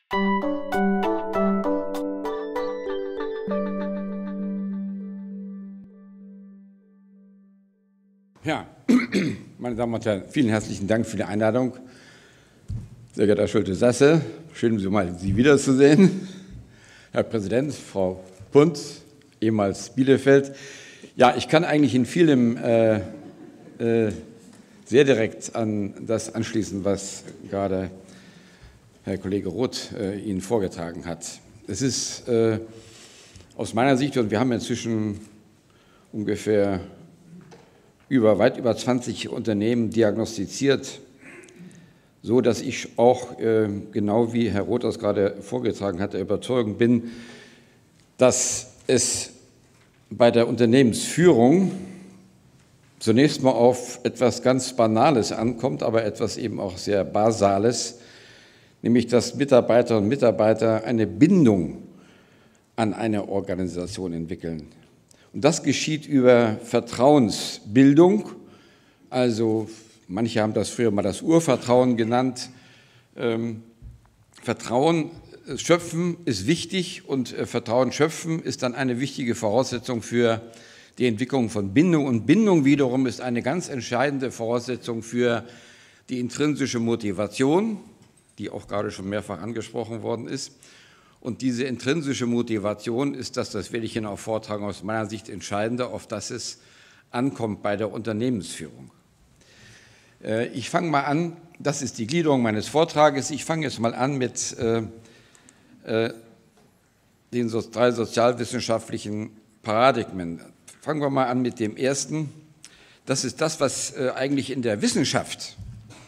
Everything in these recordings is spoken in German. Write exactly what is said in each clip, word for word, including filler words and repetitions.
Ja, meine Damen und Herren, vielen herzlichen Dank für die Einladung. Sehr geehrter Herr Schulte-Sasse, schön, Sie mal Sie wiederzusehen. Herr Präsident, Frau Punt, ehemals Bielefeld. Ja, ich kann eigentlich in vielem äh, äh, sehr direkt an das anschließen, was gerade Herr Kollege Roth äh, Ihnen vorgetragen hat. Es ist äh, aus meiner Sicht, und wir haben inzwischen ungefähr über, weit über zwanzig Unternehmen diagnostiziert, so dass ich auch, äh, genau wie Herr Roth das gerade vorgetragen hat, der Überzeugung bin, dass es bei der Unternehmensführung zunächst mal auf etwas ganz Banales ankommt, aber etwas eben auch sehr Basales, nämlich dass Mitarbeiterinnen und Mitarbeiter eine Bindung an eine Organisation entwickeln. Und das geschieht über Vertrauensbildung, also manche haben das früher mal das Urvertrauen genannt. Ähm, Vertrauen schöpfen ist wichtig und äh, Vertrauen schöpfen ist dann eine wichtige Voraussetzung für die Entwicklung von Bindung. Und Bindung wiederum ist eine ganz entscheidende Voraussetzung für die intrinsische Motivation, die auch gerade schon mehrfach angesprochen worden ist. Und diese intrinsische Motivation ist das, das werde ich Ihnen auch vortragen, aus meiner Sicht entscheidende, auf das es ankommt bei der Unternehmensführung. Ich fange mal an, das ist die Gliederung meines Vortrages, ich fange jetzt mal an mit äh, äh, den so, drei sozialwissenschaftlichen Paradigmen. Fangen wir mal an mit dem ersten. Das ist das, was äh, eigentlich in der Wissenschaft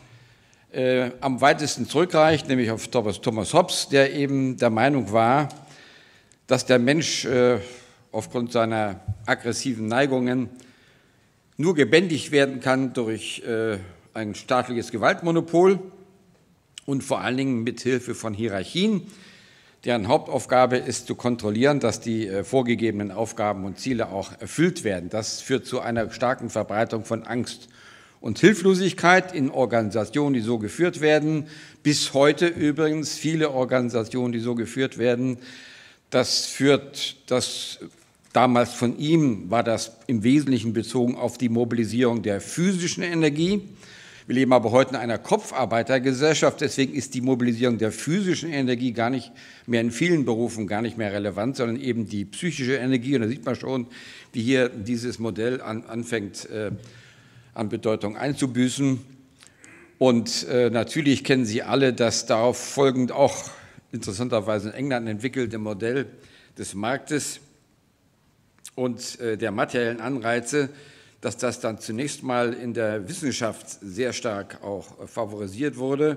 Äh, am weitesten zurückreicht, nämlich auf Thomas, Thomas Hobbes, der eben der Meinung war, dass der Mensch äh, aufgrund seiner aggressiven Neigungen nur gebändigt werden kann durch äh, ein staatliches Gewaltmonopol und vor allen Dingen mit Hilfe von Hierarchien, deren Hauptaufgabe ist zu kontrollieren, dass die äh, vorgegebenen Aufgaben und Ziele auch erfüllt werden. Das führt zu einer starken Verbreitung von Angst und Hilflosigkeit in Organisationen, die so geführt werden. Bis heute übrigens viele Organisationen, die so geführt werden. Das führt, das damals von ihm war das im Wesentlichen bezogen auf die Mobilisierung der physischen Energie. Wir leben aber heute in einer Kopfarbeitergesellschaft, deswegen ist die Mobilisierung der physischen Energie gar nicht mehr in vielen Berufen gar nicht mehr relevant, sondern eben die psychische Energie. Und da sieht man schon, wie hier dieses Modell an, anfängt, äh, an Bedeutung einzubüßen. Und äh, natürlich kennen Sie alle das darauf folgend auch interessanterweise in England entwickelte Modell des Marktes und äh, der materiellen Anreize, dass das dann zunächst mal in der Wissenschaft sehr stark auch äh, favorisiert wurde.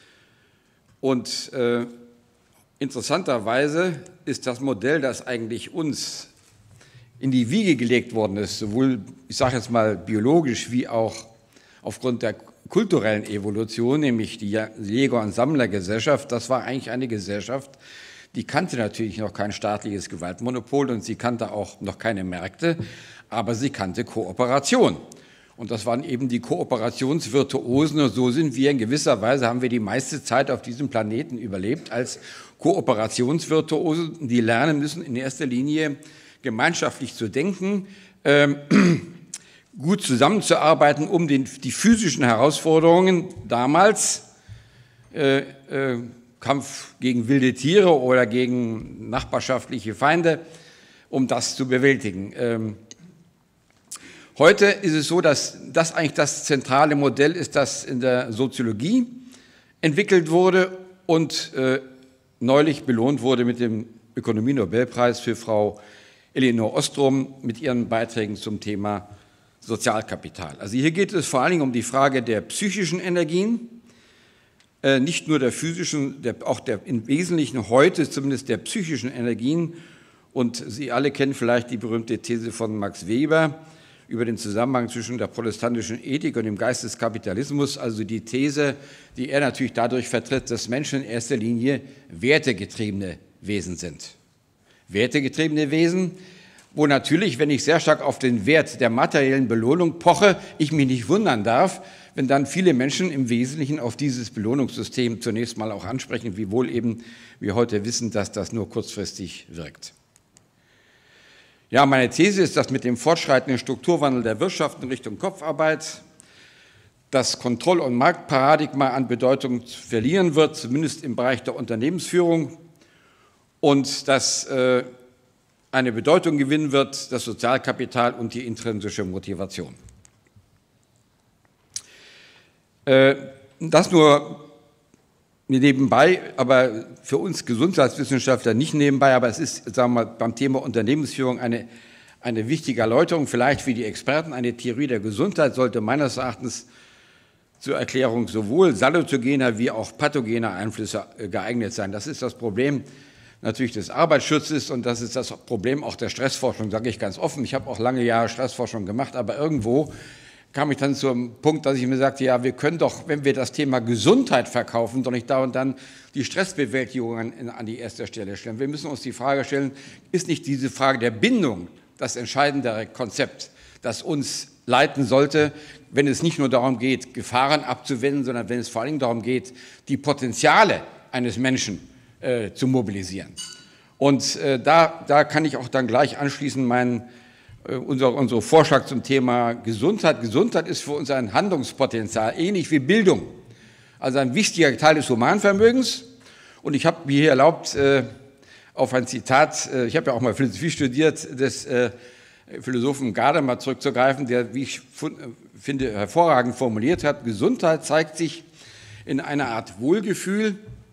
Und äh, interessanterweise ist das Modell, das eigentlich uns in die Wiege gelegt worden ist, sowohl, ich sage jetzt mal, biologisch wie auch aufgrund der kulturellen Evolution, nämlich die Jäger- und Sammlergesellschaft, das war eigentlich eine Gesellschaft, die kannte natürlich noch kein staatliches Gewaltmonopol und sie kannte auch noch keine Märkte, aber sie kannte Kooperation. Und das waren eben die Kooperationsvirtuosen und so sind wir in gewisser Weise, haben wir die meiste Zeit auf diesem Planeten überlebt als Kooperationsvirtuosen, die lernen müssen in erster Linie gemeinschaftlich zu denken, ähm, gut zusammenzuarbeiten, um den, die physischen Herausforderungen damals, äh, äh, Kampf gegen wilde Tiere oder gegen nachbarschaftliche Feinde, um das zu bewältigen. Ähm, heute ist es so, dass das eigentlich das zentrale Modell ist, das in der Soziologie entwickelt wurde und äh, neulich belohnt wurde mit dem Ökonomie-Nobelpreis für Frau Elinor Ostrom mit ihren Beiträgen zum Thema Sozialkapital. Also hier geht es vor allen Dingen um die Frage der psychischen Energien, äh, nicht nur der physischen, der, auch der im Wesentlichen heute zumindest der psychischen Energien. Und Sie alle kennen vielleicht die berühmte These von Max Weber über den Zusammenhang zwischen der protestantischen Ethik und dem Geist des Kapitalismus, also die These, die er natürlich dadurch vertritt, dass Menschen in erster Linie wertegetriebene Wesen sind. Wertegetriebene Wesen, wo natürlich, wenn ich sehr stark auf den Wert der materiellen Belohnung poche, ich mich nicht wundern darf, wenn dann viele Menschen im Wesentlichen auf dieses Belohnungssystem zunächst mal auch ansprechen, wiewohl eben wir heute wissen, dass das nur kurzfristig wirkt. Ja, meine These ist, dass mit dem fortschreitenden Strukturwandel der Wirtschaft in Richtung Kopfarbeit das Kontroll- und Marktparadigma an Bedeutung verlieren wird, zumindest im Bereich der Unternehmensführung, und dass äh, eine Bedeutung gewinnen wird, das Sozialkapital und die intrinsische Motivation. Äh, das nur nebenbei, aber für uns Gesundheitswissenschaftler nicht nebenbei, aber es ist, sagen wir mal, beim Thema Unternehmensführung eine, eine wichtige Erläuterung, vielleicht für die Experten. Eine Theorie der Gesundheit sollte meines Erachtens zur Erklärung sowohl salutogener wie auch pathogener Einflüsse geeignet sein. Das ist das Problem natürlich des Arbeitsschutzes und das ist das Problem auch der Stressforschung, sage ich ganz offen. Ich habe auch lange Jahre Stressforschung gemacht, aber irgendwo kam ich dann zum Punkt, dass ich mir sagte, ja, wir können doch, wenn wir das Thema Gesundheit verkaufen, doch nicht da und dann die Stressbewältigung an, an die erste Stelle stellen. Wir müssen uns die Frage stellen, ist nicht diese Frage der Bindung das entscheidendere Konzept, das uns leiten sollte, wenn es nicht nur darum geht, Gefahren abzuwenden, sondern wenn es vor allem darum geht, die Potenziale eines Menschen äh, zu mobilisieren. Und äh, da, da kann ich auch dann gleich anschließen meinen äh, unser, unser Vorschlag zum Thema Gesundheit. Gesundheit ist für uns ein Handlungspotenzial, ähnlich wie Bildung. Also ein wichtiger Teil des Humanvermögens. Und ich habe mir hier erlaubt, äh, auf ein Zitat, äh, ich habe ja auch mal Philosophie studiert, des äh, Philosophen Gadamer zurückzugreifen, der, wie ich finde, hervorragend formuliert hat: Gesundheit zeigt sich in einer Art Wohlgefühl,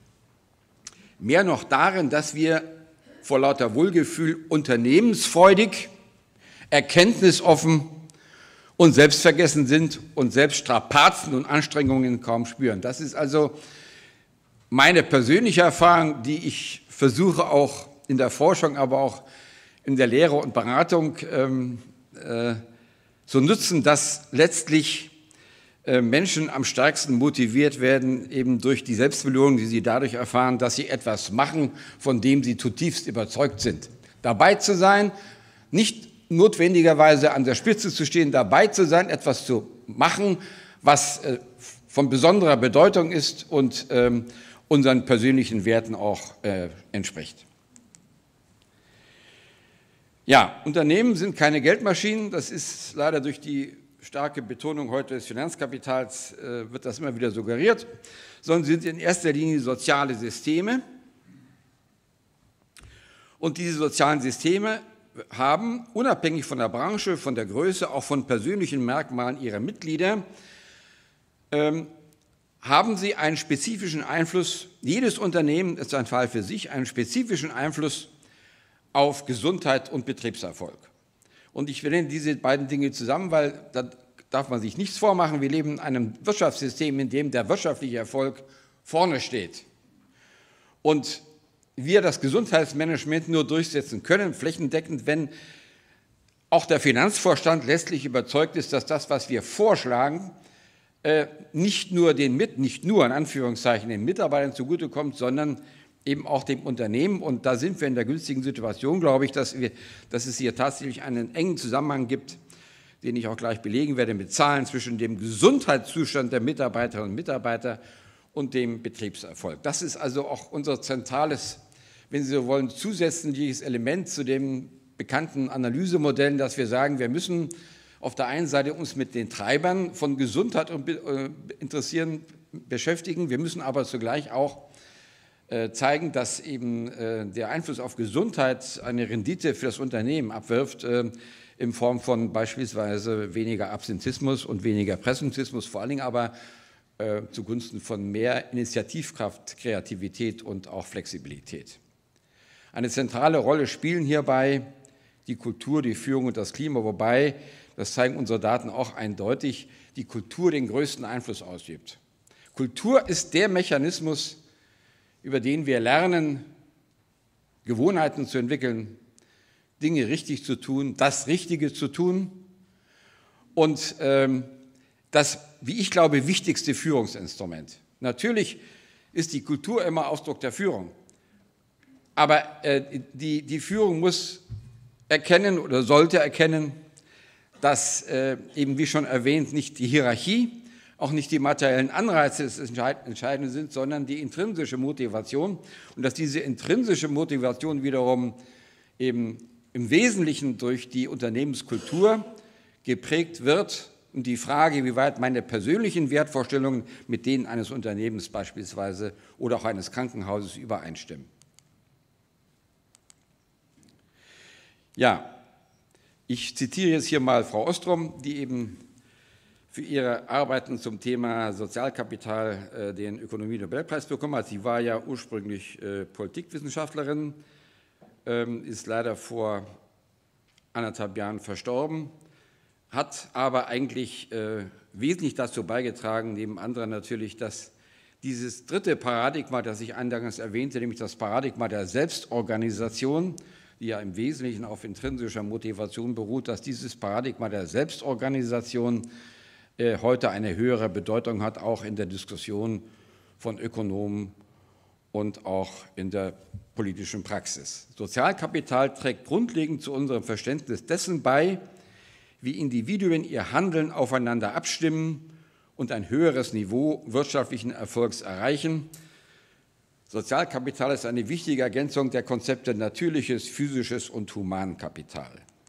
mehr noch darin, dass wir vor lauter Wohlgefühl unternehmensfreudig, erkenntnisoffen und selbstvergessen sind und selbst Strapazen und Anstrengungen kaum spüren. Das ist also meine persönliche Erfahrung, die ich versuche auch in der Forschung, aber auch in der Lehre und Beratung ähm, äh, zu nutzen, dass letztlich äh, Menschen am stärksten motiviert werden, eben durch die Selbstbelohnung, die sie dadurch erfahren, dass sie etwas machen, von dem sie zutiefst überzeugt sind. Dabei zu sein, nicht notwendigerweise an der Spitze zu stehen, dabei zu sein, etwas zu machen, was äh, von besonderer Bedeutung ist und ähm, unseren persönlichen Werten auch äh, entspricht. Ja, Unternehmen sind keine Geldmaschinen, das ist leider durch die starke Betonung heute des Finanzkapitals, äh, wird das immer wieder suggeriert, sondern sind in erster Linie soziale Systeme. Und diese sozialen Systeme haben, unabhängig von der Branche, von der Größe, auch von persönlichen Merkmalen ihrer Mitglieder, ähm, haben sie einen spezifischen Einfluss, jedes Unternehmen ist ein Fall für sich, einen spezifischen Einfluss auf Gesundheit und Betriebserfolg. Und ich nenne diese beiden Dinge zusammen, weil da darf man sich nichts vormachen. Wir leben in einem Wirtschaftssystem, in dem der wirtschaftliche Erfolg vorne steht. Und wir das Gesundheitsmanagement nur durchsetzen können, flächendeckend, wenn auch der Finanzvorstand letztlich überzeugt ist, dass das, was wir vorschlagen, nicht nur den mit, nicht nur in Anführungszeichen den Mitarbeitern zugutekommt, sondern eben auch dem Unternehmen. Und da sind wir in der günstigen Situation, glaube ich, dass, wir, dass es hier tatsächlich einen engen Zusammenhang gibt, den ich auch gleich belegen werde mit Zahlen, zwischen dem Gesundheitszustand der Mitarbeiterinnen und Mitarbeiter und dem Betriebserfolg. Das ist also auch unser zentrales, wenn Sie so wollen, zusätzliches Element zu den bekannten Analysemodellen, dass wir sagen, wir müssen auf der einen Seite uns mit den Treibern von Gesundheit und äh, interessieren, beschäftigen. Wir müssen aber zugleich auch äh, zeigen, dass eben äh, der Einfluss auf Gesundheit eine Rendite für das Unternehmen abwirft, äh, in Form von beispielsweise weniger Absentismus und weniger Präsentismus, vor allen Dingen aber äh, zugunsten von mehr Initiativkraft, Kreativität und auch Flexibilität. Eine zentrale Rolle spielen hierbei die Kultur, die Führung und das Klima, wobei, das zeigen unsere Daten auch eindeutig, die Kultur den größten Einfluss ausübt. Kultur ist der Mechanismus, über den wir lernen, Gewohnheiten zu entwickeln, Dinge richtig zu tun, das Richtige zu tun und ähm, das, wie ich glaube, wichtigste Führungsinstrument. Natürlich ist die Kultur immer Ausdruck der Führung, aber äh, die, die Führung muss erkennen oder sollte erkennen, dass äh, eben wie schon erwähnt nicht die Hierarchie, auch nicht die materiellen Anreize das Entscheidende sind, sondern die intrinsische Motivation und dass diese intrinsische Motivation wiederum eben im Wesentlichen durch die Unternehmenskultur geprägt wird und die Frage, wie weit meine persönlichen Wertvorstellungen mit denen eines Unternehmens beispielsweise oder auch eines Krankenhauses übereinstimmen. Ja, ich zitiere jetzt hier mal Frau Ostrom, die eben für ihre Arbeiten zum Thema Sozialkapital äh, den Ökonomie-Nobelpreis bekommen hat. Sie war ja ursprünglich äh, Politikwissenschaftlerin, ähm, ist leider vor anderthalb Jahren verstorben, hat aber eigentlich äh, wesentlich dazu beigetragen, neben anderen natürlich, dass dieses dritte Paradigma, das ich eingangs erwähnte, nämlich das Paradigma der Selbstorganisation, die ja im Wesentlichen auf intrinsischer Motivation beruht, dass dieses Paradigma der Selbstorganisation äh, heute eine höhere Bedeutung hat, auch in der Diskussion von Ökonomen und auch in der politischen Praxis. Sozialkapital trägt grundlegend zu unserem Verständnis dessen bei, wie Individuen ihr Handeln aufeinander abstimmen und ein höheres Niveau wirtschaftlichen Erfolgs erreichen. Sozialkapital ist eine wichtige Ergänzung der Konzepte natürliches, physisches und Humankapital.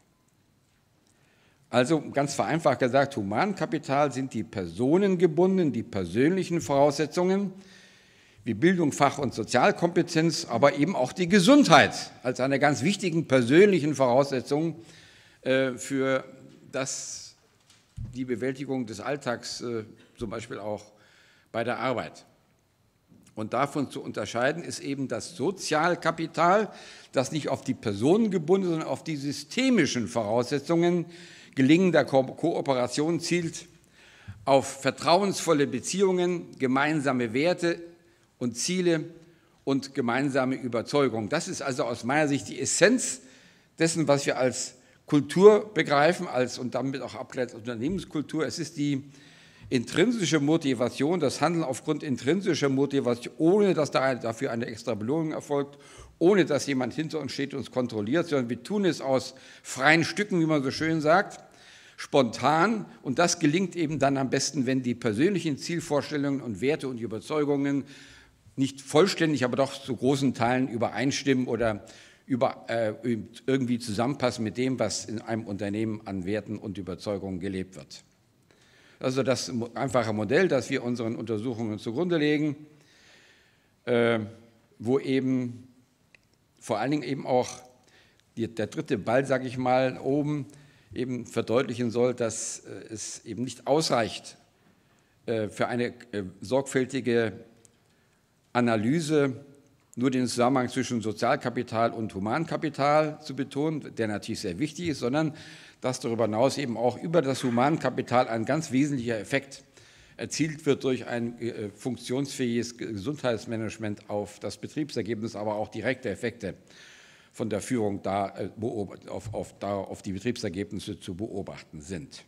Also ganz vereinfacht gesagt, Humankapital sind die personengebundenen, die persönlichen Voraussetzungen, wie Bildung, Fach- und Sozialkompetenz, aber eben auch die Gesundheit als eine ganz wichtigen persönlichen Voraussetzung äh, für das, die Bewältigung des Alltags, äh, zum Beispiel auch bei der Arbeit. Und davon zu unterscheiden ist eben das Sozialkapital, das nicht auf die Personen gebunden, sondern auf die systemischen Voraussetzungen gelingender Ko- Kooperation zielt, auf vertrauensvolle Beziehungen, gemeinsame Werte und Ziele und gemeinsame Überzeugung. Das ist also aus meiner Sicht die Essenz dessen, was wir als Kultur begreifen, als und damit auch abgeleitet als Unternehmenskultur. Es ist die intrinsische Motivation, das Handeln aufgrund intrinsischer Motivation, ohne dass da dafür eine extra Belohnung erfolgt, ohne dass jemand hinter uns steht und uns kontrolliert, sondern wir tun es aus freien Stücken, wie man so schön sagt, spontan. Und das gelingt eben dann am besten, wenn die persönlichen Zielvorstellungen und Werte und Überzeugungen nicht vollständig, aber doch zu großen Teilen übereinstimmen oder über, äh, irgendwie zusammenpassen mit dem, was in einem Unternehmen an Werten und Überzeugungen gelebt wird. Also das einfache Modell, das wir unseren Untersuchungen zugrunde legen, äh, wo eben vor allen Dingen eben auch die, der dritte Ball, sage ich mal, oben eben verdeutlichen soll, dass äh, es eben nicht ausreicht, äh, für eine äh, sorgfältige Analyse nur den Zusammenhang zwischen Sozialkapital und Humankapital zu betonen, der natürlich sehr wichtig ist, sondern dass darüber hinaus eben auch über das Humankapital ein ganz wesentlicher Effekt erzielt wird durch ein äh, funktionsfähiges Gesundheitsmanagement auf das Betriebsergebnis, aber auch direkte Effekte von der Führung da, äh, auf, auf, da auf die Betriebsergebnisse zu beobachten sind.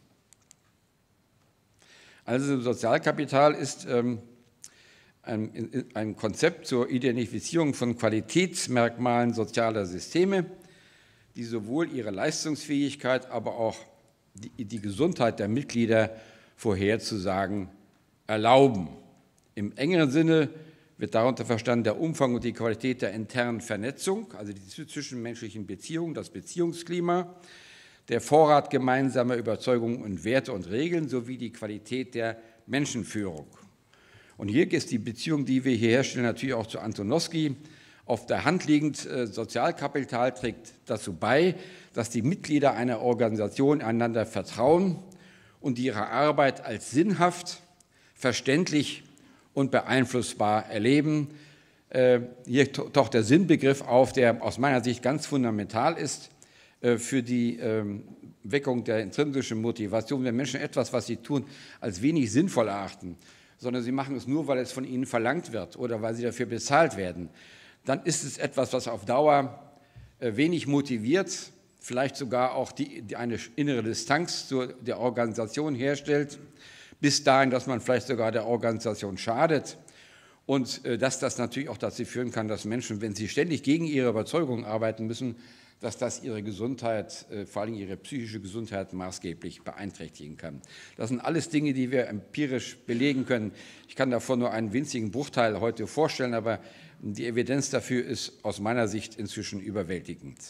Also Sozialkapital ist ähm, ein, ein Konzept zur Identifizierung von Qualitätsmerkmalen sozialer Systeme, die sowohl ihre Leistungsfähigkeit, aber auch die, die Gesundheit der Mitglieder vorherzusagen erlauben. Im engeren Sinne wird darunter verstanden der Umfang und die Qualität der internen Vernetzung, also die zwischenmenschlichen Beziehungen, das Beziehungsklima, der Vorrat gemeinsamer Überzeugungen und Werte und Regeln sowie die Qualität der Menschenführung. Und hier ist die Beziehung, die wir hier herstellen, natürlich auch zu Antonowski auf der Hand liegend. Sozialkapital trägt dazu bei, dass die Mitglieder einer Organisation einander vertrauen und ihre Arbeit als sinnhaft, verständlich und beeinflussbar erleben. Hier taucht der Sinnbegriff auf, der aus meiner Sicht ganz fundamental ist für die Weckung der intrinsischen Motivation. Wenn Menschen etwas, was sie tun, als wenig sinnvoll erachten, sondern sie machen es nur, weil es von ihnen verlangt wird oder weil sie dafür bezahlt werden, dann ist es etwas, was auf Dauer wenig motiviert, vielleicht sogar auch die, die eine innere Distanz zu der Organisation herstellt, bis dahin, dass man vielleicht sogar der Organisation schadet und dass das natürlich auch dazu führen kann, dass Menschen, wenn sie ständig gegen ihre Überzeugung arbeiten müssen, dass das ihre Gesundheit, vor allem ihre psychische Gesundheit, maßgeblich beeinträchtigen kann. Das sind alles Dinge, die wir empirisch belegen können. Ich kann davon nur einen winzigen Bruchteil heute vorstellen, aber die Evidenz dafür ist aus meiner Sicht inzwischen überwältigend.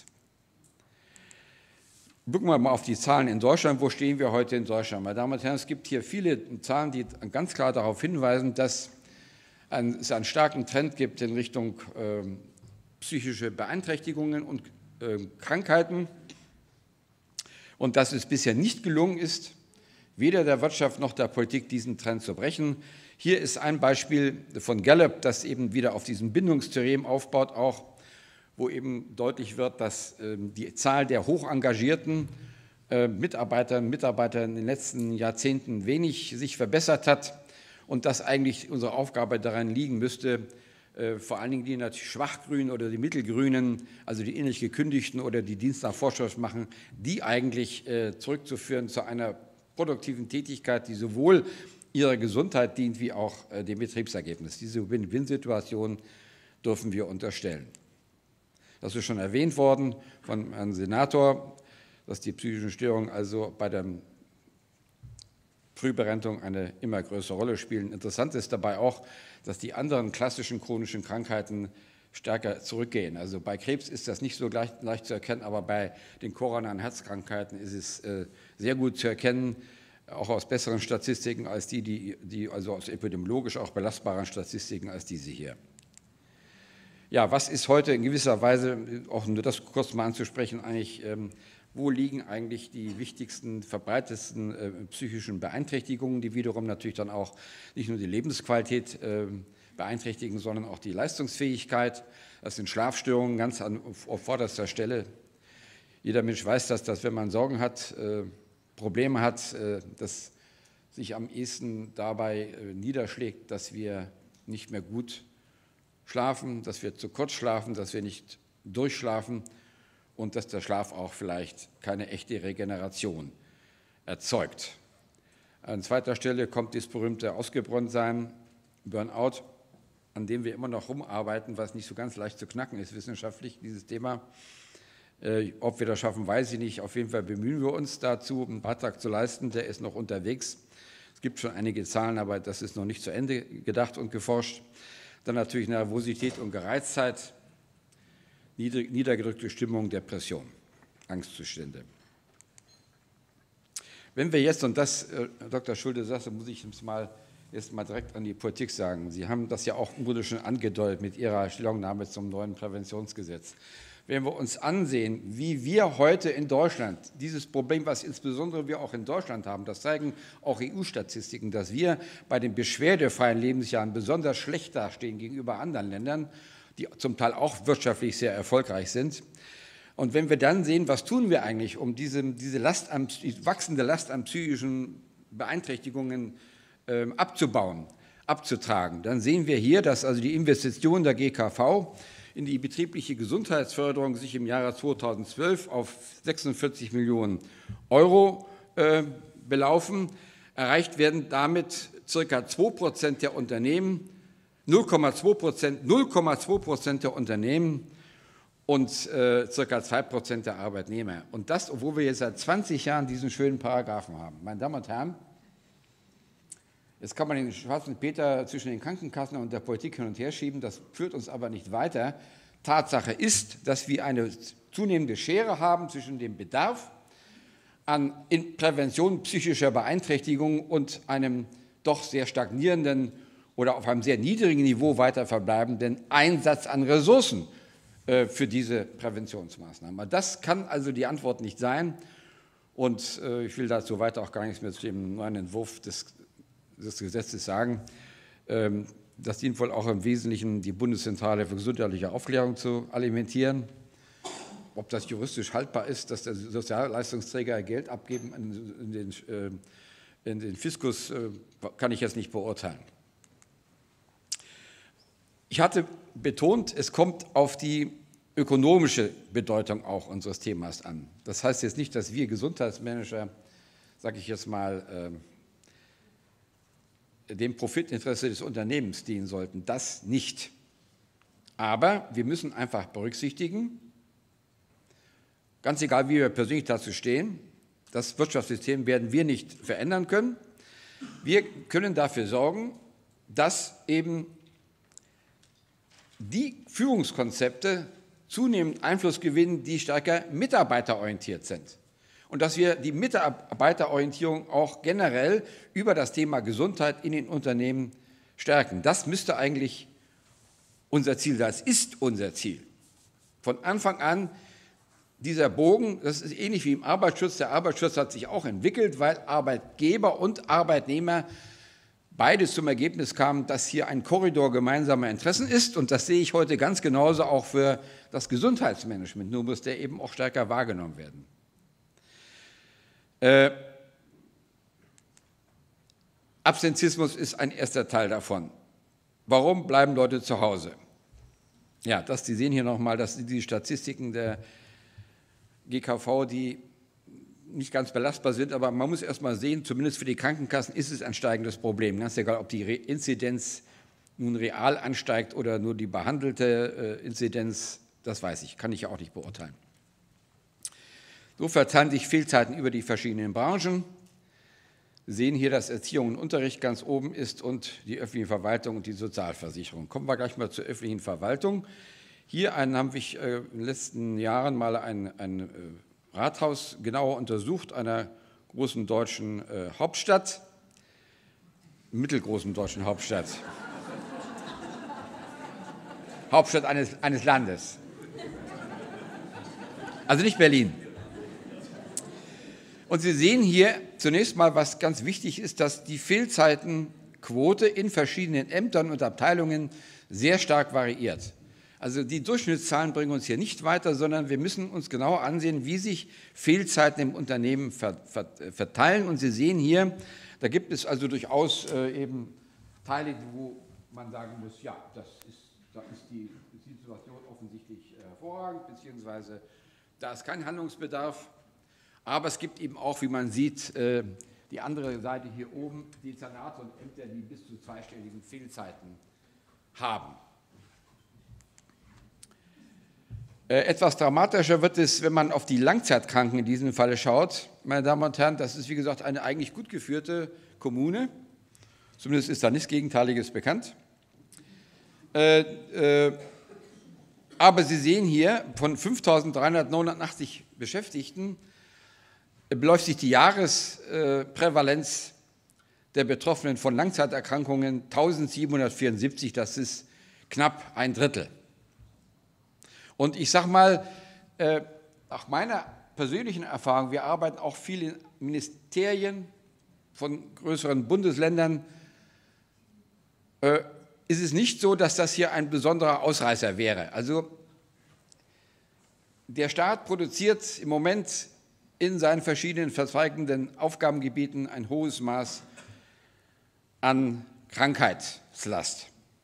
Gucken wir mal auf die Zahlen in Deutschland. Wo stehen wir heute in Deutschland? Meine Damen und Herren, es gibt hier viele Zahlen, die ganz klar darauf hinweisen, dass es einen starken Trend gibt in Richtung äh, psychische Beeinträchtigungen und Krankheiten und dass es bisher nicht gelungen ist, weder der Wirtschaft noch der Politik diesen Trend zu brechen. Hier ist ein Beispiel von Gallup, das eben wieder auf diesem Bindungstheorem aufbaut, auch wo eben deutlich wird, dass die Zahl der hoch engagierten Mitarbeiterinnen und Mitarbeiter in den letzten Jahrzehnten wenig sich verbessert hat und dass eigentlich unsere Aufgabe daran liegen müsste, vor allen Dingen die natürlich Schwachgrünen oder die Mittelgrünen, also die innerlich Gekündigten oder die Dienst nach Vorschrift machen, die eigentlich zurückzuführen zu einer produktiven Tätigkeit, die sowohl ihrer Gesundheit dient, wie auch dem Betriebsergebnis. Diese Win-Win-Situation dürfen wir unterstellen. Das ist schon erwähnt worden von Herrn Senator, dass die psychischen Störungen also bei der Frühberentung eine immer größere Rolle spielen. Interessant ist dabei auch, dass die anderen klassischen chronischen Krankheiten stärker zurückgehen. Also bei Krebs ist das nicht so leicht, leicht zu erkennen, aber bei den koronaren Herzkrankheiten ist es äh, sehr gut zu erkennen, auch aus besseren Statistiken als die, die, die also aus epidemiologisch auch belastbaren Statistiken als diese hier. Ja, was ist heute in gewisser Weise, auch nur das kurz mal anzusprechen, eigentlich, ähm, wo liegen eigentlich die wichtigsten, verbreitetsten äh, psychischen Beeinträchtigungen, die wiederum natürlich dann auch nicht nur die Lebensqualität äh, beeinträchtigen, sondern auch die Leistungsfähigkeit. Das sind Schlafstörungen ganz an auf vorderster Stelle. Jeder Mensch weiß das, dass wenn man Sorgen hat, äh, Probleme hat, äh, dass sich am ehesten dabei äh, niederschlägt, dass wir nicht mehr gut schlafen, dass wir zu kurz schlafen, dass wir nicht durchschlafen und dass der Schlaf auch vielleicht keine echte Regeneration erzeugt. An zweiter Stelle kommt das berühmte Ausgebranntsein, Burnout, an dem wir immer noch rumarbeiten, was nicht so ganz leicht zu knacken ist wissenschaftlich, dieses Thema. Äh, ob wir das schaffen, weiß ich nicht. Auf jeden Fall bemühen wir uns dazu, einen Beitrag zu leisten. Der ist noch unterwegs. Es gibt schon einige Zahlen, aber das ist noch nicht zu Ende gedacht und geforscht. Dann natürlich Nervosität und Gereiztheit, niedergedrückte Stimmung, Depression, Angstzustände. Wenn wir jetzt, und das, äh, Doktor Schulte sagte, muss ich jetzt mal, jetzt mal direkt an die Politik sagen. Sie haben das ja auch im Grunde schon angedeutet mit Ihrer Stellungnahme zum neuen Präventionsgesetz. Wenn wir uns ansehen, wie wir heute in Deutschland dieses Problem, was insbesondere wir auch in Deutschland haben, das zeigen auch E U-Statistiken, dass wir bei den beschwerdefreien Lebensjahren besonders schlecht dastehen gegenüber anderen Ländern, die zum Teil auch wirtschaftlich sehr erfolgreich sind. Und wenn wir dann sehen, was tun wir eigentlich, um diese, diese Last an, die wachsende Last an psychischen Beeinträchtigungen äh, abzubauen, abzutragen, dann sehen wir hier, dass also die Investition der G K V in die betriebliche Gesundheitsförderung sich im Jahre zweitausendzwölf auf sechsundvierzig Millionen Euro äh, belaufen. Erreicht werden damit ca. zwei Prozent der Unternehmen, null Komma zwei Prozent, null Komma zwei Prozent der Unternehmen und äh, ca. zwei Prozent der Arbeitnehmer. Und das, obwohl wir jetzt seit zwanzig Jahren diesen schönen Paragraphen haben. Meine Damen und Herren, jetzt kann man den schwarzen Peter zwischen den Krankenkassen und der Politik hin und her schieben, das führt uns aber nicht weiter. Tatsache ist, dass wir eine zunehmende Schere haben zwischen dem Bedarf an Prävention psychischer Beeinträchtigungen und einem doch sehr stagnierenden oder auf einem sehr niedrigen Niveau weiter verbleibenden Einsatz an Ressourcen äh, für diese Präventionsmaßnahmen. Das kann also die Antwort nicht sein. Und äh, ich will dazu weiter auch gar nichts mehr zu dem neuen Entwurf des des Gesetzes sagen. Das dient wohl auch im Wesentlichen, die Bundeszentrale für gesundheitliche Aufklärung zu alimentieren. Ob das juristisch haltbar ist, dass der Sozialleistungsträger Geld abgeben in den, in den Fiskus, kann ich jetzt nicht beurteilen. Ich hatte betont, es kommt auf die ökonomische Bedeutung auch unseres Themas an. Das heißt jetzt nicht, dass wir Gesundheitsmanager, sage ich jetzt mal, dem Profitinteresse des Unternehmens dienen sollten. Das nicht. Aber wir müssen einfach berücksichtigen, ganz egal, wie wir persönlich dazu stehen, das Wirtschaftssystem werden wir nicht verändern können. Wir können dafür sorgen, dass eben die Führungskonzepte zunehmend Einfluss gewinnen, die stärker mitarbeiterorientiert sind. Und dass wir die Mitarbeiterorientierung auch generell über das Thema Gesundheit in den Unternehmen stärken. Das müsste eigentlich unser Ziel sein. Das ist unser Ziel. Von Anfang an dieser Bogen, das ist ähnlich wie im Arbeitsschutz. Der Arbeitsschutz hat sich auch entwickelt, weil Arbeitgeber und Arbeitnehmer beides zum Ergebnis kamen, dass hier ein Korridor gemeinsamer Interessen ist. Und das sehe ich heute ganz genauso auch für das Gesundheitsmanagement. Nur muss der eben auch stärker wahrgenommen werden. Äh, Absentizismus ist ein erster Teil davon. Warum bleiben Leute zu Hause? Ja, das, Sie sehen hier nochmal, das sind die Statistiken der G K V, die nicht ganz belastbar sind, aber man muss erst mal sehen, zumindest für die Krankenkassen ist es ein steigendes Problem. Ganz egal, ob die Inzidenz nun real ansteigt oder nur die behandelte äh, Inzidenz, das weiß ich, kann ich ja auch nicht beurteilen. So verteilen sich Fehlzeiten über die verschiedenen Branchen. Sie sehen hier, dass Erziehung und Unterricht ganz oben ist und die öffentliche Verwaltung und die Sozialversicherung. Kommen wir gleich mal zur öffentlichen Verwaltung. Hier einen, haben wir äh, in den letzten Jahren mal ein, ein äh, Rathaus genauer untersucht, einer großen deutschen äh, Hauptstadt, mittelgroßen deutschen Hauptstadt, Hauptstadt eines, eines Landes, also nicht Berlin. Und Sie sehen hier zunächst mal, was ganz wichtig ist, dass die Fehlzeitenquote in verschiedenen Ämtern und Abteilungen sehr stark variiert. Also die Durchschnittszahlen bringen uns hier nicht weiter, sondern wir müssen uns genauer ansehen, wie sich Fehlzeiten im Unternehmen verteilen. Und Sie sehen hier, da gibt es also durchaus äh, eben Teile, wo man sagen muss, ja, das ist, da ist die Situation offensichtlich hervorragend, beziehungsweise da ist kein Handlungsbedarf. Aber es gibt eben auch, wie man sieht, äh, die andere Seite hier oben, die Dezernate und Ämter, die bis zu zweistelligen Fehlzeiten haben. Etwas dramatischer wird es, wenn man auf die Langzeitkranken in diesem Falle schaut. Meine Damen und Herren, das ist wie gesagt eine eigentlich gut geführte Kommune. Zumindest ist da nichts Gegenteiliges bekannt. Äh, äh, aber Sie sehen hier, von fünftausenddreihundertneunundachtzig Beschäftigten beläuft sich die Jahresprävalenz der Betroffenen von Langzeiterkrankungen eintausendsiebenhundertvierundsiebzig, das ist knapp ein Drittel. Und ich sage mal, äh, nach meiner persönlichen Erfahrung, wir arbeiten auch viel in Ministerien von größeren Bundesländern, äh, ist es nicht so, dass das hier ein besonderer Ausreißer wäre. Also der Staat produziert im Moment in seinen verschiedenen verzweigenden Aufgabengebieten ein hohes Maß an Krankheitslast.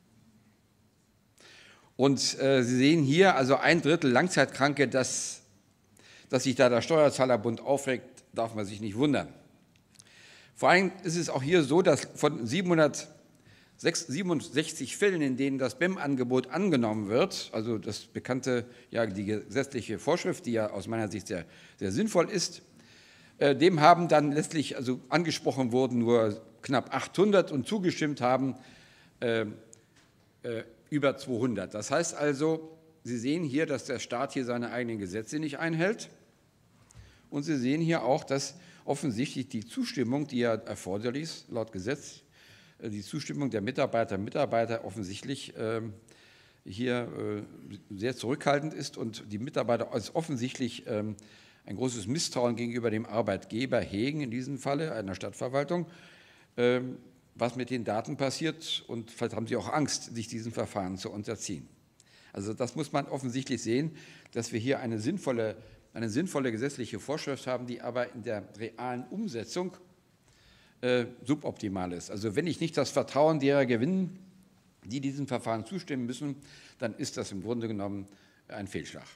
Und äh, Sie sehen hier also ein Drittel Langzeitkranke, dass, dass sich da der Steuerzahlerbund aufregt, darf man sich nicht wundern. Vor allem ist es auch hier so, dass von siebenundsechzig Fällen, in denen das B E M-Angebot angenommen wird, also das bekannte, ja, die gesetzliche Vorschrift, die ja aus meiner Sicht sehr, sehr sinnvoll ist, äh, dem haben dann letztlich, also angesprochen wurden nur knapp achthundert und zugestimmt haben äh, äh, über zweihundert. Das heißt also, Sie sehen hier, dass der Staat hier seine eigenen Gesetze nicht einhält. Und Sie sehen hier auch, dass offensichtlich die Zustimmung, die ja erforderlich ist, laut Gesetz, die Zustimmung der Mitarbeiter und Mitarbeiter offensichtlich äh, hier äh, sehr zurückhaltend ist und die Mitarbeiter als offensichtlich äh, ein großes Misstrauen gegenüber dem Arbeitgeber hegen, in diesem Falle einer Stadtverwaltung, äh, was mit den Daten passiert, und vielleicht haben Sie auch Angst, sich diesen Verfahren zu unterziehen. Also das muss man offensichtlich sehen, dass wir hier eine sinnvolle, eine sinnvolle gesetzliche Vorschrift haben, die aber in der realen Umsetzung äh, suboptimal ist. Also wenn ich nicht das Vertrauen derer gewinne, die diesem Verfahren zustimmen müssen, dann ist das im Grunde genommen ein Fehlschlag.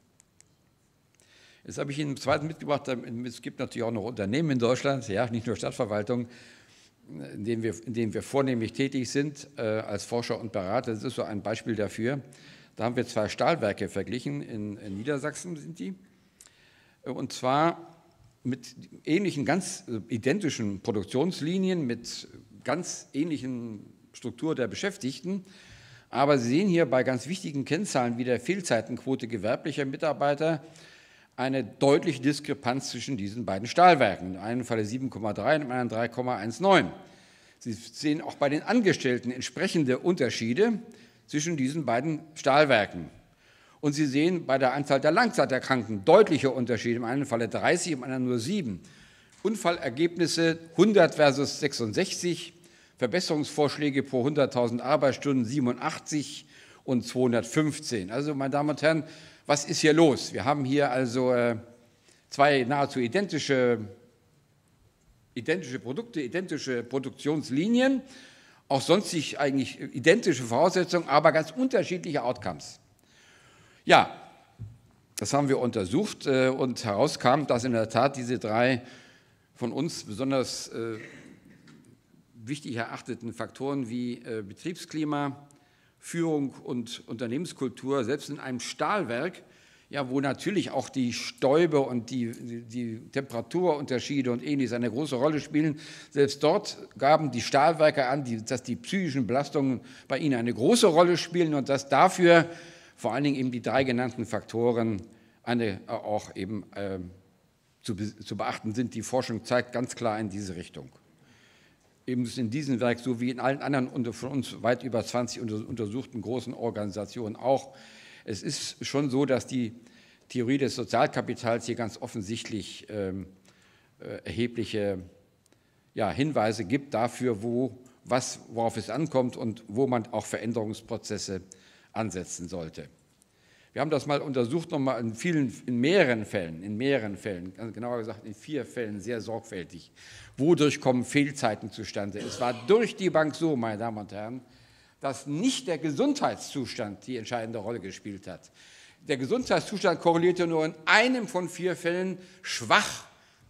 Jetzt habe ich Ihnen im Zweiten mitgebracht, es gibt natürlich auch noch Unternehmen in Deutschland, ja, nicht nur Stadtverwaltung, in denen wir, in denen wir vornehmlich tätig sind äh, als Forscher und Berater. Das ist so ein Beispiel dafür. Da haben wir zwei Stahlwerke verglichen, in, in Niedersachsen sind die, und zwar mit ähnlichen, ganz identischen Produktionslinien, mit ganz ähnlichen Struktur der Beschäftigten. Aber Sie sehen hier bei ganz wichtigen Kennzahlen wie der Fehlzeitenquote gewerblicher Mitarbeiter eine deutliche Diskrepanz zwischen diesen beiden Stahlwerken. In einem Falle sieben Komma drei und im anderen drei Komma neunzehn. Sie sehen auch bei den Angestellten entsprechende Unterschiede zwischen diesen beiden Stahlwerken. Und Sie sehen bei der Anzahl der Langzeiterkrankten deutliche Unterschiede, im einen Falle dreißig, im anderen nur sieben. Unfallergebnisse hundert versus sechsundsechzig, Verbesserungsvorschläge pro hunderttausend Arbeitsstunden siebenundachtzig und zweihundertfünfzehn. Also, meine Damen und Herren, was ist hier los? Wir haben hier also äh, zwei nahezu identische, identische Produkte, identische Produktionslinien, auch sonstig eigentlich identische Voraussetzungen, aber ganz unterschiedliche Outcomes. Ja, das haben wir untersucht äh, und herauskam, dass in der Tat diese drei von uns besonders äh, wichtig erachteten Faktoren wie äh, Betriebsklima, Führung und Unternehmenskultur, selbst in einem Stahlwerk, ja, wo natürlich auch die Stäube und die, die, die Temperaturunterschiede und Ähnliches eine große Rolle spielen, selbst dort gaben die Stahlwerke an, die, dass die psychischen Belastungen bei ihnen eine große Rolle spielen und dass dafür vor allen Dingen eben die drei genannten Faktoren eine, auch eben äh, zu, zu beachten sind. Die Forschung zeigt ganz klar in diese Richtung. Eben in diesem Werk, so wie in allen anderen von uns weit über zwanzig untersuchten großen Organisationen auch. Es ist schon so, dass die Theorie des Sozialkapitals hier ganz offensichtlich ähm, äh, erhebliche ja, Hinweise gibt dafür, wo, was, worauf es ankommt und wo man auch Veränderungsprozesse ansetzen sollte. Wir haben das mal untersucht, nochmal in vielen, in mehreren Fällen, in mehreren Fällen, genauer gesagt in vier Fällen sehr sorgfältig. Wodurch kommen Fehlzeiten zustande? Es war durch die Bank so, meine Damen und Herren, dass nicht der Gesundheitszustand die entscheidende Rolle gespielt hat. Der Gesundheitszustand korrelierte nur in einem von vier Fällen schwach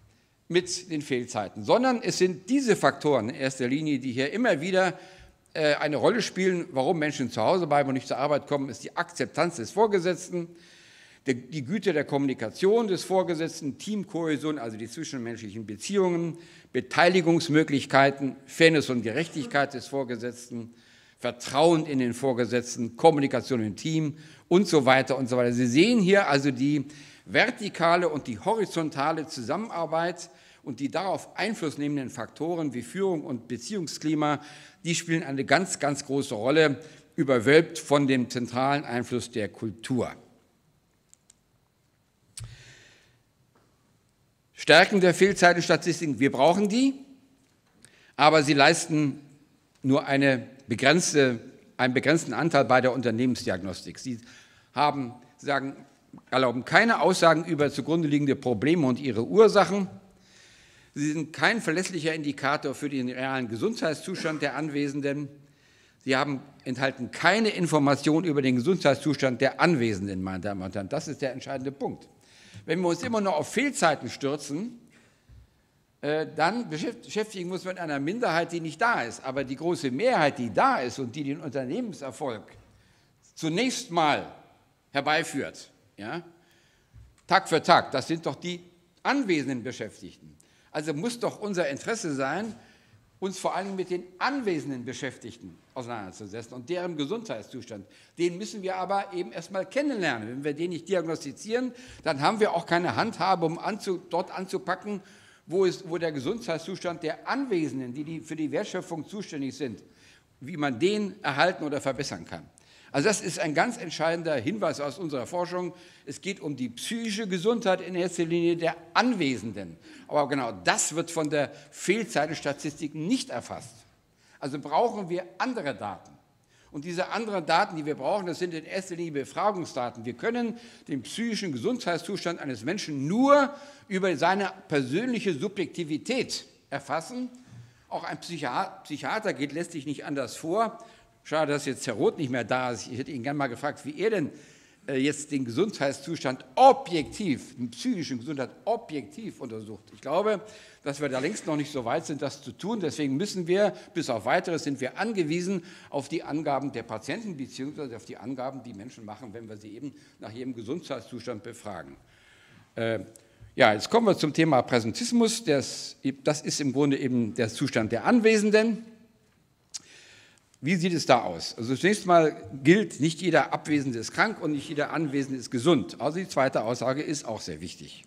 mit den Fehlzeiten, sondern es sind diese Faktoren in erster Linie, die hier immer wieder eine Rolle spielen, warum Menschen zu Hause bleiben und nicht zur Arbeit kommen, ist die Akzeptanz des Vorgesetzten, die Güte der Kommunikation des Vorgesetzten, Teamkohäsion, also die zwischenmenschlichen Beziehungen, Beteiligungsmöglichkeiten, Fairness und Gerechtigkeit des Vorgesetzten, Vertrauen in den Vorgesetzten, Kommunikation im Team und so weiter und so weiter. Sie sehen hier also die vertikale und die horizontale Zusammenarbeit und die darauf Einfluss nehmenden Faktoren wie Führung und Beziehungsklima, die spielen eine ganz, ganz große Rolle, überwölbt von dem zentralen Einfluss der Kultur. Stärken der Fehlzeitenstatistiken, wir brauchen die, aber sie leisten nur eine begrenzte, einen begrenzten Anteil bei der Unternehmensdiagnostik. Sie haben, sagen, erlauben keine Aussagen über zugrunde liegende Probleme und ihre Ursachen. Sie sind kein verlässlicher Indikator für den realen Gesundheitszustand der Anwesenden. Sie haben, enthalten keine Information über den Gesundheitszustand der Anwesenden, meine Damen und Herren. Das ist der entscheidende Punkt. Wenn wir uns immer nur auf Fehlzeiten stürzen, äh, dann beschäftigen wir uns mit einer Minderheit, die nicht da ist. Aber die große Mehrheit, die da ist und die den Unternehmenserfolg zunächst mal herbeiführt, ja, Tag für Tag, das sind doch die anwesenden Beschäftigten. Also muss doch unser Interesse sein, uns vor allem mit den anwesenden Beschäftigten auseinanderzusetzen und deren Gesundheitszustand. Den müssen wir aber eben erstmal kennenlernen. Wenn wir den nicht diagnostizieren, dann haben wir auch keine Handhabe, um anzu, dort anzupacken, wo, es, wo der Gesundheitszustand der Anwesenden, die, die für die Wertschöpfung zuständig sind, wie man den erhalten oder verbessern kann. Also das ist ein ganz entscheidender Hinweis aus unserer Forschung. Es geht um die psychische Gesundheit in erster Linie der Anwesenden. Aber genau das wird von der Fehlzeitenstatistik nicht erfasst. Also brauchen wir andere Daten. Und diese anderen Daten, die wir brauchen, das sind in erster Linie Befragungsdaten. Wir können den psychischen Gesundheitszustand eines Menschen nur über seine persönliche Subjektivität erfassen. Auch ein Psychiater geht letztlich nicht anders vor. Schade, dass jetzt Herr Roth nicht mehr da ist. Ich hätte ihn gerne mal gefragt, wie er denn jetzt den Gesundheitszustand objektiv, den psychischen Gesundheit objektiv untersucht. Ich glaube, dass wir da längst noch nicht so weit sind, das zu tun. Deswegen müssen wir, bis auf Weiteres, sind wir angewiesen auf die Angaben der Patienten bzw. auf die Angaben, die Menschen machen, wenn wir sie eben nach ihrem Gesundheitszustand befragen. Äh, ja, jetzt kommen wir zum Thema Präsentismus. Das, das ist im Grunde eben der Zustand der Anwesenden. Wie sieht es da aus? Also zunächst mal gilt, nicht jeder Abwesende ist krank und nicht jeder Anwesende ist gesund. Also die zweite Aussage ist auch sehr wichtig.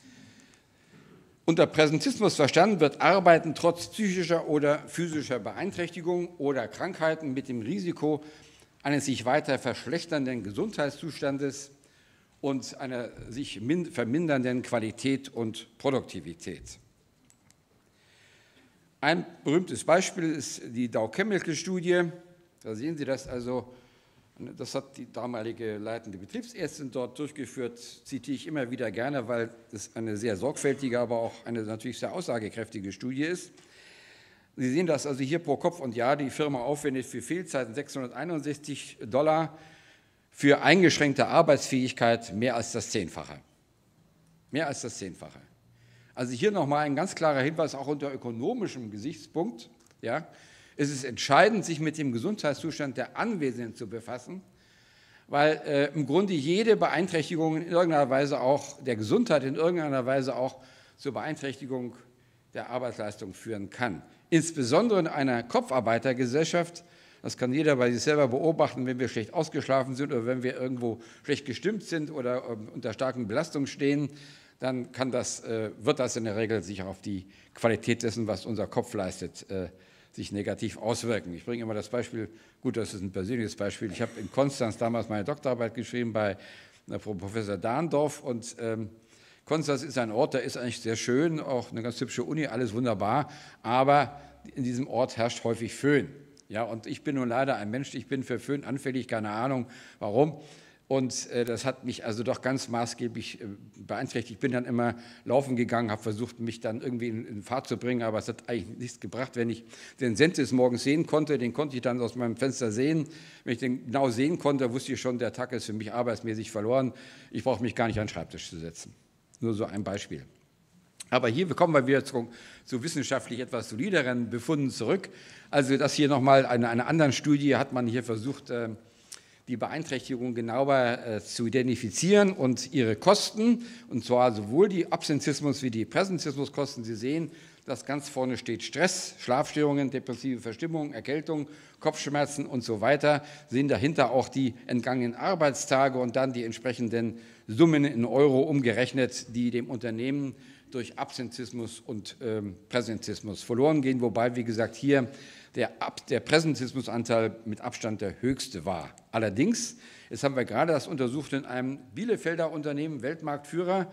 Unter Präsentismus verstanden wird Arbeiten trotz psychischer oder physischer Beeinträchtigung oder Krankheiten mit dem Risiko eines sich weiter verschlechternden Gesundheitszustandes und einer sich vermindernden Qualität und Produktivität. Ein berühmtes Beispiel ist die Dow Chemical Studie. Da sehen Sie das also, das hat die damalige leitende Betriebsärztin dort durchgeführt, zitiere ich immer wieder gerne, weil es eine sehr sorgfältige, aber auch eine natürlich sehr aussagekräftige Studie ist. Sie sehen das also hier pro Kopf und Jahr, die Firma aufwendet für Fehlzeiten sechshunderteinundsechzig Dollar, für eingeschränkte Arbeitsfähigkeit mehr als das Zehnfache. Mehr als das Zehnfache. Also hier nochmal ein ganz klarer Hinweis, auch unter ökonomischem Gesichtspunkt. Ja, es ist entscheidend, sich mit dem Gesundheitszustand der Anwesenden zu befassen, weil äh, im Grunde jede Beeinträchtigung in irgendeiner Weise auch, der Gesundheit in irgendeiner Weise auch zur Beeinträchtigung der Arbeitsleistung führen kann. Insbesondere in einer Kopfarbeitergesellschaft, das kann jeder bei sich selber beobachten, wenn wir schlecht ausgeschlafen sind oder wenn wir irgendwo schlecht gestimmt sind oder äh, unter starken Belastungen stehen, dann kann das, äh, wird das in der Regel sich auf die Qualität dessen, was unser Kopf leistet, äh, sich negativ auswirken. Ich bringe immer das Beispiel, gut, das ist ein persönliches Beispiel, ich habe in Konstanz damals meine Doktorarbeit geschrieben bei äh, Professor Dahndorf und ähm, Konstanz ist ein Ort, der ist eigentlich sehr schön, auch eine ganz hübsche Uni, alles wunderbar, aber in diesem Ort herrscht häufig Föhn. Ja, und ich bin nun leider ein Mensch, ich bin für Föhn anfällig, keine Ahnung warum. Und äh, das hat mich also doch ganz maßgeblich äh, beeinträchtigt. Ich bin dann immer laufen gegangen, habe versucht, mich dann irgendwie in, in Fahrt zu bringen, aber es hat eigentlich nichts gebracht. Wenn ich den Sentis morgens sehen konnte, den konnte ich dann aus meinem Fenster sehen. Wenn ich den genau sehen konnte, wusste ich schon, der Tag ist für mich arbeitsmäßig verloren. Ich brauche mich gar nicht an den Schreibtisch zu setzen. Nur so ein Beispiel. Aber hier kommen wir wieder zu, zu wissenschaftlich etwas solideren Befunden zurück. Also das hier nochmal, in einer anderen Studie hat man hier versucht, äh, die Beeinträchtigung genauer äh, zu identifizieren und ihre Kosten, und zwar sowohl die Absentismus- wie die Präsentismuskosten. Sie sehen, dass ganz vorne steht Stress, Schlafstörungen, depressive Verstimmung, Erkältung, Kopfschmerzen und so weiter. Sie sehen dahinter auch die entgangenen Arbeitstage und dann die entsprechenden Summen in Euro umgerechnet, die dem Unternehmen durch Absentismus und ähm, Präsentismus verloren gehen, wobei, wie gesagt, hier der, der Präsentismusanteil mit Abstand der höchste war. Allerdings, jetzt haben wir gerade das untersucht in einem Bielefelder Unternehmen, Weltmarktführer,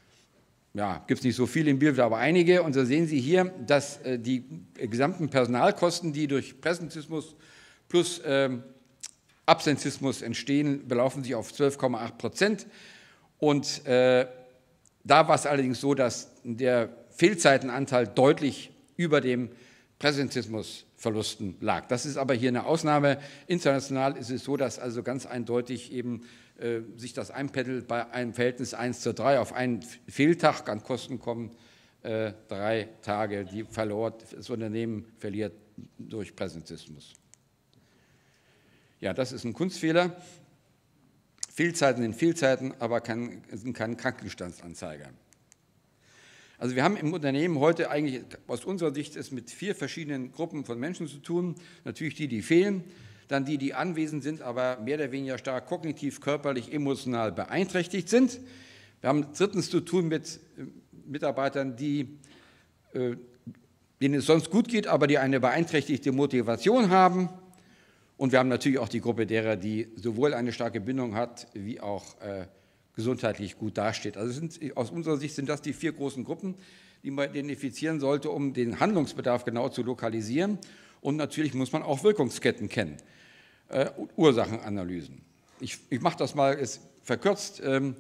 ja, gibt es nicht so viele in Bielefeld, aber einige, und so sehen Sie hier, dass äh, die gesamten Personalkosten, die durch Präsentismus plus ähm, Absentismus entstehen, belaufen sich auf zwölf Komma acht Prozent und äh, da war es allerdings so, dass der Fehlzeitenanteil deutlich über dem Präsentismusverlusten lag. Das ist aber hier eine Ausnahme. International ist es so, dass also ganz eindeutig eben äh, sich das einpendelt bei einem Verhältnis eins zu drei. Auf einen Fehltag an Kosten kommen äh, drei Tage, die verloren, das Unternehmen verliert durch Präsentismus. Ja, das ist ein Kunstfehler. Fehlzeiten sind Fehlzeiten, aber kein, sind kein Krankenstandsanzeiger. Also wir haben im Unternehmen heute eigentlich aus unserer Sicht es mit vier verschiedenen Gruppen von Menschen zu tun. Natürlich die, die fehlen, dann die, die anwesend sind, aber mehr oder weniger stark kognitiv, körperlich, emotional beeinträchtigt sind. Wir haben drittens zu tun mit Mitarbeitern, die, äh, denen es sonst gut geht, aber die eine beeinträchtigte Motivation haben. Und wir haben natürlich auch die Gruppe derer, die sowohl eine starke Bindung hat, wie auch äh, gesundheitlich gut dasteht. Also sind, aus unserer Sicht sind das die vier großen Gruppen, die man identifizieren sollte, um den Handlungsbedarf genau zu lokalisieren. Und natürlich muss man auch Wirkungsketten kennen, äh, Ursachenanalysen. Ich, ich mache das mal ist verkürzt. Ähm,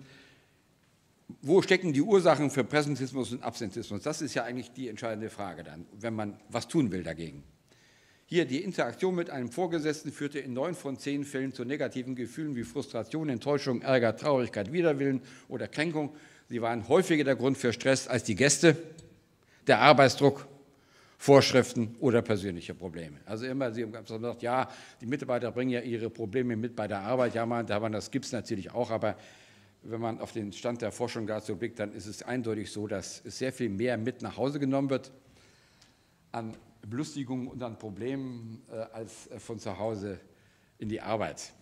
wo stecken die Ursachen für Präsentismus und Absentismus? Das ist ja eigentlich die entscheidende Frage dann, wenn man was tun will dagegen. Hier die Interaktion mit einem Vorgesetzten führte in neun von zehn Fällen zu negativen Gefühlen wie Frustration, Enttäuschung, Ärger, Traurigkeit, Widerwillen oder Kränkung. Sie waren häufiger der Grund für Stress als die Gäste, der Arbeitsdruck, Vorschriften oder persönliche Probleme. Also immer, Sie haben gesagt, ja, die Mitarbeiter bringen ja ihre Probleme mit bei der Arbeit. Ja, man, das gibt es natürlich auch, aber wenn man auf den Stand der Forschung dazu blickt, dann ist es eindeutig so, dass es sehr viel mehr mit nach Hause genommen wird an Belustigungen und an Problemen äh, als von zu Hause in die Arbeit.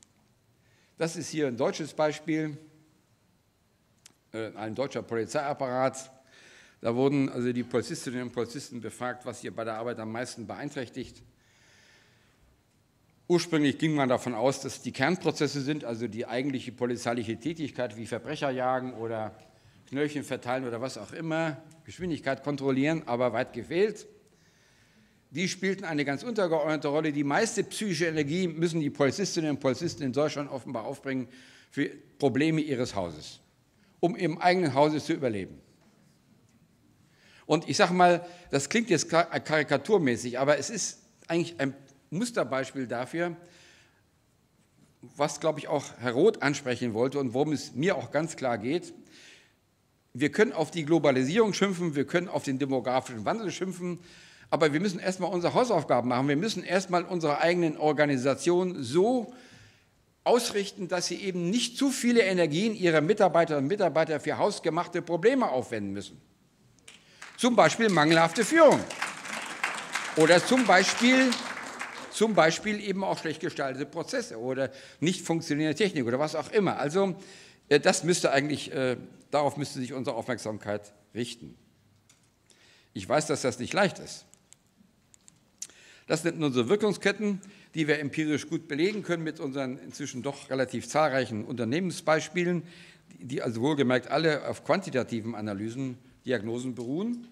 Das ist hier ein deutsches Beispiel, äh, ein deutscher Polizeiapparat. Da wurden also die Polizistinnen und Polizisten befragt, was sie bei der Arbeit am meisten beeinträchtigt. Ursprünglich ging man davon aus, dass die Kernprozesse sind, also die eigentliche polizeiliche Tätigkeit wie Verbrecher jagen oder Knöllchen verteilen oder was auch immer, Geschwindigkeit kontrollieren, aber weit gefehlt. Die spielten eine ganz untergeordnete Rolle. Die meiste psychische Energie müssen die Polizistinnen und Polizisten in Deutschland offenbar aufbringen für Probleme ihres Hauses, um im eigenen Hause zu überleben. Und ich sage mal, das klingt jetzt karikaturmäßig, aber es ist eigentlich ein Musterbeispiel dafür, was, glaube ich, auch Herr Roth ansprechen wollte und worum es mir auch ganz klar geht. Wir können auf die Globalisierung schimpfen, wir können auf den demografischen Wandel schimpfen, aber wir müssen erstmal unsere Hausaufgaben machen. Wir müssen erstmal unsere eigenen Organisationen so ausrichten, dass sie eben nicht zu viele Energien ihrer Mitarbeiterinnen und Mitarbeiter für hausgemachte Probleme aufwenden müssen. Zum Beispiel mangelhafte Führung oder zum Beispiel, zum Beispiel eben auch schlecht gestaltete Prozesse oder nicht funktionierende Technik oder was auch immer. Also das müsste eigentlich, darauf müsste sich unsere Aufmerksamkeit richten. Ich weiß, dass das nicht leicht ist. Das sind unsere Wirkungsketten, die wir empirisch gut belegen können mit unseren inzwischen doch relativ zahlreichen Unternehmensbeispielen, die also wohlgemerkt alle auf quantitativen Analysen, Diagnosen beruhen.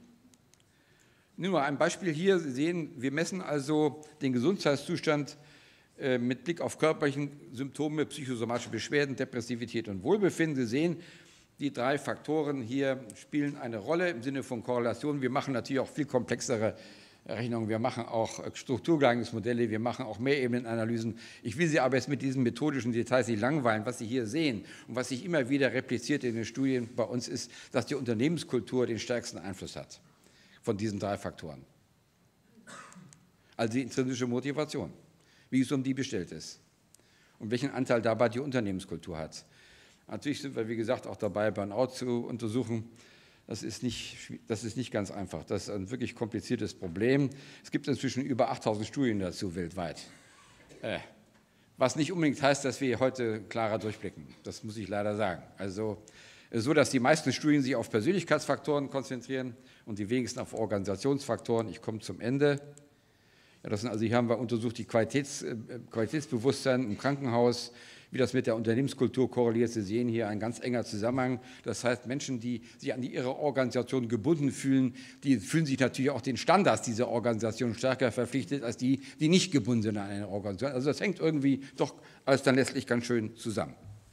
Nur ein Beispiel hier, Sie sehen, wir messen also den Gesundheitszustand mit Blick auf körperliche Symptome, psychosomatische Beschwerden, Depressivität und Wohlbefinden. Sie sehen, die drei Faktoren hier spielen eine Rolle im Sinne von Korrelation. Wir machen natürlich auch viel komplexere Rechnungen, wir machen auch Strukturgleichungsmodelle, wir machen auch Mehrebenenanalysen. Ich will Sie aber jetzt mit diesen methodischen Details nicht langweilen. Was Sie hier sehen und was sich immer wieder repliziert in den Studien bei uns ist, dass die Unternehmenskultur den stärksten Einfluss hat von diesen drei Faktoren. Also die intrinsische Motivation, wie es um die bestellt ist und welchen Anteil dabei die Unternehmenskultur hat. Natürlich sind wir, wie gesagt, auch dabei, Burnout zu untersuchen. Das ist, nicht, das ist nicht ganz einfach. Das ist ein wirklich kompliziertes Problem. Es gibt inzwischen über achttausend Studien dazu weltweit. Äh, was nicht unbedingt heißt, dass wir heute klarer durchblicken. Das muss ich leider sagen. Also so, dass die meisten Studien sich auf Persönlichkeitsfaktoren konzentrieren und die wenigsten auf Organisationsfaktoren. Ich komme zum Ende. Ja, das sind also, hier haben wir untersucht die Qualitäts, äh, Qualitätsbewusstsein im Krankenhaus, wie das mit der Unternehmenskultur korreliert. Sie sehen hier ein ganz enger Zusammenhang. Das heißt, Menschen, die sich an ihre Organisation gebunden fühlen, die fühlen sich natürlich auch den Standards dieser Organisation stärker verpflichtet, als die, die nicht gebunden sind an eine Organisation. Also das hängt irgendwie doch alles dann letztlich ganz schön zusammen.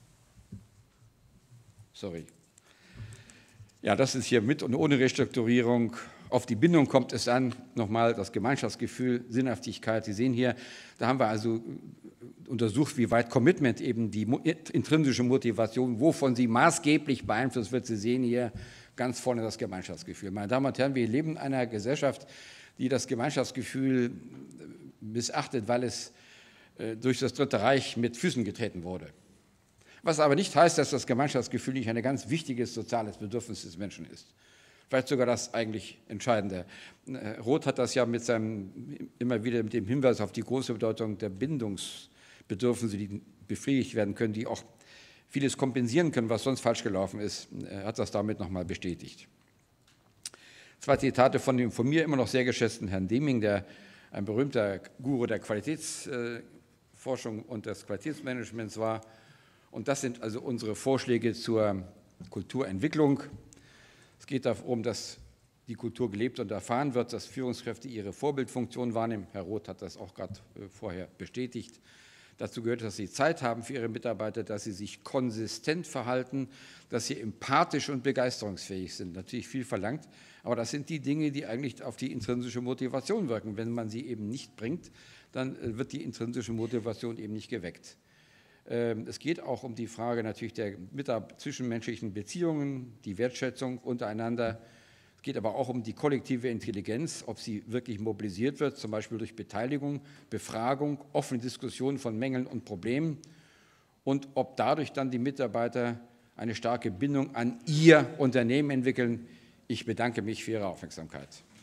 Sorry. Ja, das ist hier mit und ohne Restrukturierung. Auf die Bindung kommt es an, nochmal das Gemeinschaftsgefühl, Sinnhaftigkeit. Sie sehen hier, da haben wir also untersucht, wie weit Commitment eben die intrinsische Motivation, wovon sie maßgeblich beeinflusst wird. Sie sehen hier ganz vorne das Gemeinschaftsgefühl. Meine Damen und Herren, wir leben in einer Gesellschaft, die das Gemeinschaftsgefühl missachtet, weil es durch das Dritte Reich mit Füßen getreten wurde. Was aber nicht heißt, dass das Gemeinschaftsgefühl nicht ein ganz wichtiges soziales Bedürfnis des Menschen ist. Vielleicht sogar das eigentlich Entscheidende. Roth hat das ja mit seinem, immer wieder mit dem Hinweis auf die große Bedeutung der Bindungsbedürfnisse, die befriedigt werden können, die auch vieles kompensieren können, was sonst falsch gelaufen ist. Er hat das damit nochmal bestätigt. Zwei Zitate von dem von mir immer noch sehr geschätzten Herrn Deming, der ein berühmter Guru der Qualitätsforschung und des Qualitätsmanagements war. Und das sind also unsere Vorschläge zur Kulturentwicklung. Es geht darum, dass die Kultur gelebt und erfahren wird, dass Führungskräfte ihre Vorbildfunktion wahrnehmen. Herr Roth hat das auch gerade vorher bestätigt. Dazu gehört, dass Sie Zeit haben für Ihre Mitarbeiter, dass sie sich konsistent verhalten, dass sie empathisch und begeisterungsfähig sind. Natürlich viel verlangt, aber das sind die Dinge, die eigentlich auf die intrinsische Motivation wirken. Wenn man sie eben nicht bringt, dann wird die intrinsische Motivation eben nicht geweckt. Es geht auch um die Frage natürlich der zwischenmenschlichen Beziehungen, die Wertschätzung untereinander. Es geht aber auch um die kollektive Intelligenz, ob sie wirklich mobilisiert wird, zum Beispiel durch Beteiligung, Befragung, offene Diskussion von Mängeln und Problemen und ob dadurch dann die Mitarbeiter eine starke Bindung an ihr Unternehmen entwickeln. Ich bedanke mich für Ihre Aufmerksamkeit.